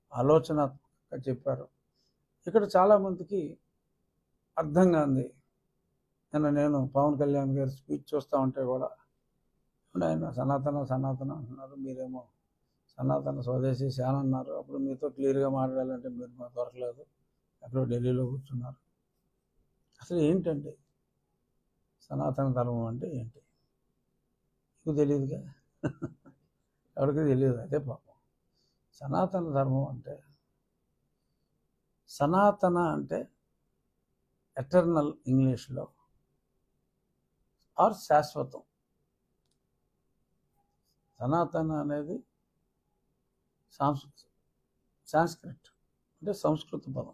ఆలోచనాత్మకంగా చెప్పారు. ఇక్కడ చాలామందికి అర్థం కాంది. నేను పవన్ కళ్యాణ్ గారి స్పీచ్ చూస్తూ ఉంటే కూడా ఆయన సనాతన సనాతన అంటున్నారు, మీరేమో సనాతన స్వదేశీ శాన అన్నారు. అప్పుడు మీతో క్లియర్గా మాట్లాడాలంటే మీరు మాకు దొరకలేదు, ఎక్కడో ఢిల్లీలో కూర్చున్నారు. అసలు ఏంటండి సనాతన ధర్మం అంటే ఏంటి? మీకు తెలియదుగా, ఎవరికి తెలియదు. అదే పాపం. సనాతన ధర్మం అంటే, సనాతన అంటే ఎటర్నల్ ఇంగ్లీష్లో, ఆర్ శాశ్వతం. సనాతన అనేది సాంస్క్రిట్ అంటే సంస్కృత పదం,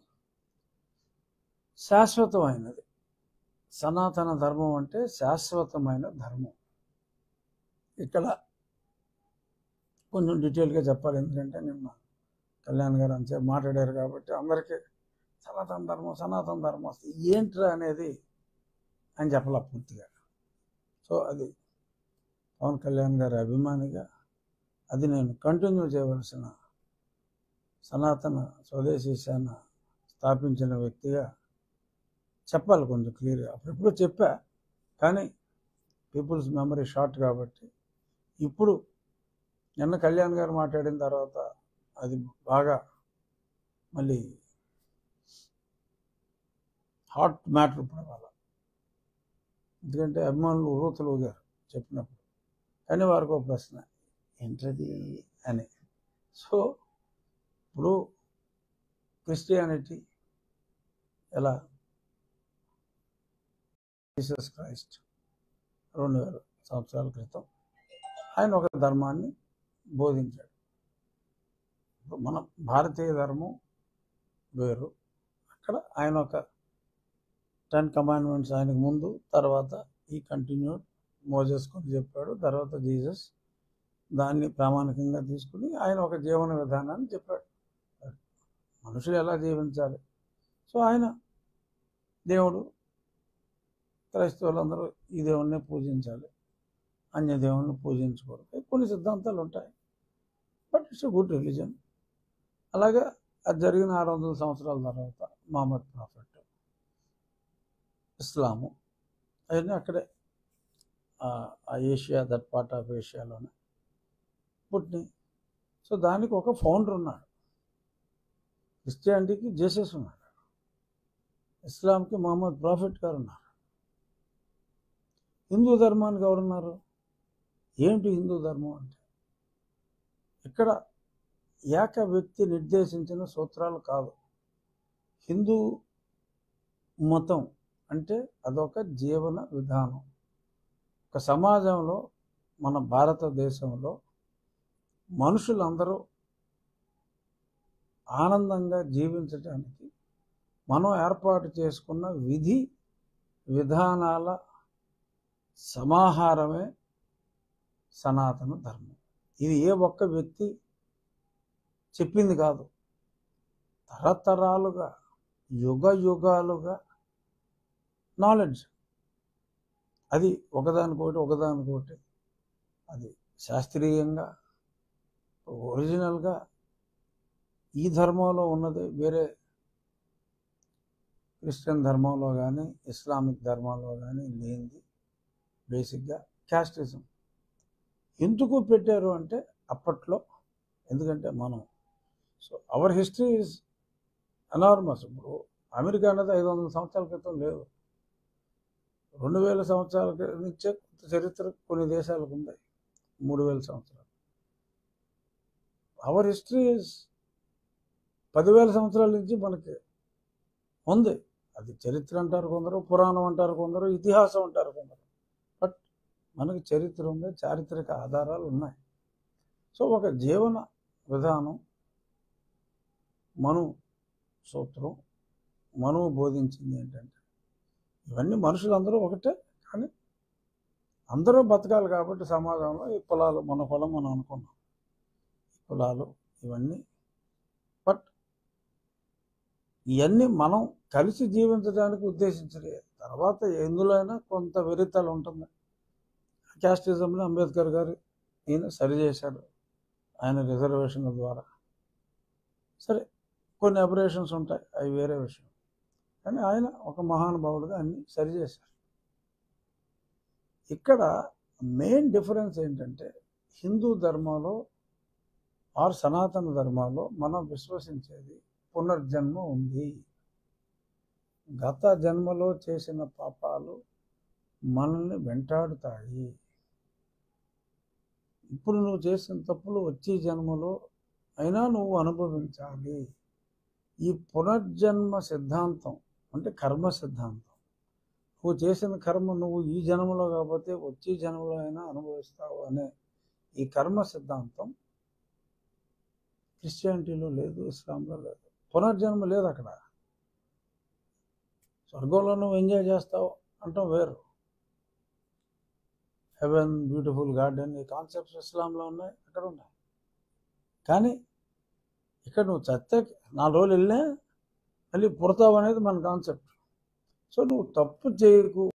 శాశ్వతమైనది. సనాతన ధర్మం అంటే శాశ్వతమైన ధర్మం. ఇక్కడ కొంచెం డీటెయిల్గా చెప్పాలి, ఎందుకంటే నిన్న కళ్యాణ్ గారు అంతే మాట్లాడారు కాబట్టి అందరికీ సనాతన ధర్మం సనాతన ధర్మం అసలు ఏంట్రా అనేది అని చెప్పాల పూర్తిగా. సో అది పవన్ కళ్యాణ్ గారి అభిమానిగా అది నేను కంటిన్యూ చేయవలసిన, సనాతన స్వదేశీ సేన స్థాపించిన వ్యక్తిగా చెప్పాలి కొంచెం క్లియర్గా. అప్పుడెప్పుడు చెప్పా, కానీ పీపుల్స్ మెమరీ షార్ట్ కాబట్టి ఇప్పుడు నిన్న కళ్యాణ్ గారు మాట్లాడిన తర్వాత అది బాగా మళ్ళీ హాట్ మ్యాటర్ పడాలి. ఎందుకంటే అభిమానులు ఉర్రూతలు ఊగారు చెప్పినప్పుడు. కానీ వారికి ఒక ప్రశ్న, ఏంటది అని. సో ఇప్పుడు క్రిస్టియానిటీ ఎలా, జీసస్ క్రైస్ట్ 2000 సంవత్సరాల క్రితం ఆయన ఒక ధర్మాన్ని బోధించాడు. మన భారతీయ ధర్మం వేరు. అక్కడ ఆయన ఒక 10 కమాండ్మెంట్స్ ఆయనకు ముందు, తర్వాత ఈ కంటిన్యూడ్ మోజెస్ కొని చెప్పాడు, తర్వాత జీసస్ దాన్ని ప్రామాణికంగా తీసుకుని ఆయన ఒక జీవన విధానాన్ని చెప్పాడు, మనుషులు ఎలా జీవించాలి. సో ఆయన దేవుడు, క్రైస్తవులందరూ ఈ దేవుణ్ణి పూజించాలి, అన్య దేవుణ్ణి పూజించకూడదు, కొన్ని సిద్ధాంతాలు ఉంటాయి. But it's a good religion. అలాగే అది జరిగిన 600 సంవత్సరాల తర్వాత మహమ్మద్ ప్రాఫెట్, ఇస్లాము, అవన్నీ అక్కడే ఏషియా, దట్ పార్ట్ ఆఫ్ ఏషియాలోనే పుట్టినాయి. సో దానికి ఒక ఫౌండర్ ఉన్నాడు. క్రిస్టియానిటీకి జీసస్ ఉన్నాడు, ఇస్లాంకి మహమ్మద్ ప్రాఫెట్ గారు ఉన్నారు. హిందూ ధర్మానికి ఎవరున్నారు? ఏంటి హిందూ ధర్మం అంటే? ఇక్కడ ఏక వ్యక్తి నిర్దేశించిన సూత్రాలు కాదు. హిందూ మతం అంటే అదొక జీవన విధానం. ఒక సమాజంలో, మన భారతదేశంలో మనుషులందరూ ఆనందంగా జీవించడానికి మనం ఏర్పాటు చేసుకున్న విధి విధానాల సమాహారమే సనాతన ధర్మం. ఇది ఏ ఒక్క వ్యక్తి చెప్పింది కాదు. తరతరాలుగా, యుగ యుగాలుగా నాలెడ్జ్, అది ఒకదానికొకటి అది శాస్త్రీయంగా, ఒరిజినల్గా ఈ ధర్మంలో ఉన్నది వేరే క్రిస్టియన్ ధర్మంలో కానీ ఇస్లామిక్ ధర్మంలో కానీ లేనిది బేసిక్గా క్యాస్టిజం. ఎందుకు పెట్టారు అంటే అప్పట్లో, ఎందుకంటే మనం, so our history is enormous. ఇప్పుడు అమెరికా అనేది 500 సంవత్సరాల క్రితం లేదు, 2000 సంవత్సరాల నుంచే కొంత చరిత్ర కొన్ని దేశాలకు ఉంది, 3000 సంవత్సరాలు. అవర్ హిస్టరీ ఈజ్ 10,000 సంవత్సరాల నుంచి మనకి ఉంది. అది చరిత్ర అంటారు కొందరు, పురాణం అంటారు కొందరు, ఇతిహాసం అంటారు కొందరు. బట్ మనకి చరిత్ర ఉంది, చారిత్రక ఆధారాలు ఉన్నాయి. సో ఒక జీవన విధానం, మను సూత్రం, మనువు బోధించింది ఏంటంటే ఇవన్నీ మనుషులందరూ ఒకటే, కానీ అందరూ బతకాలి కాబట్టి సమాజంలో ఈ కులాలు, మన కులం మనం అనుకున్నాం, ఈ కులాలు ఇవన్నీ. బట్ ఇవన్నీ మనం కలిసి జీవించడానికి ఉద్దేశించలే. తర్వాత ఎందులో అయినా కొంత వెరితలు ఉంటుంది. క్యాస్టిజంలో అంబేద్కర్ గారు ఈయన సరిచేశాడు ఆయన రిజర్వేషన్ల ద్వారా. సరే కొన్ని అబరేషన్స్ ఉంటాయి, అవి వేరే విషయం. కానీ ఆయన ఒక మహానుభావుడుగా అన్ని సరిచేశారు. ఇక్కడ మెయిన్ డిఫరెన్స్ ఏంటంటే హిందూ ధర్మంలో ఆర్ సనాతన ధర్మాల్లో మనం విశ్వసించేది పునర్జన్మ ఉంది. గత జన్మలో చేసిన పాపాలు మనల్ని వెంటాడుతాయి. ఇప్పుడు నువ్వు చేసిన తప్పులు వచ్చే జన్మలో అయినా నువ్వు అనుభవించాలి. ఈ పునర్జన్మ సిద్ధాంతం అంటే కర్మ సిద్ధాంతం. నువ్వు చేసిన కర్మ నువ్వు ఈ జన్మలో కాకపోతే వచ్చే జన్మలో అయినా అనుభవిస్తావు అనే ఈ కర్మ సిద్ధాంతం క్రిస్టియానిటీలో లేదు, ఇస్లాంలో లేదు. పునర్జన్మ లేదు అక్కడ. స్వర్గంలో నువ్వు ఎంజాయ్ చేస్తావు అంటాం వేరు. హెవెన్, బ్యూటిఫుల్ గార్డెన్, ఈ కాన్సెప్ట్స్ ఇస్లాంలో ఉన్నాయి, అక్కడ ఉన్నాయి. కానీ ఇక్కడ నువ్వు చస్తే 4 రోజులు వెళ్ళినా మళ్ళీ పుడతావు అనేది మన కాన్సెప్ట్. సో నువ్వు తప్పు చేయకు.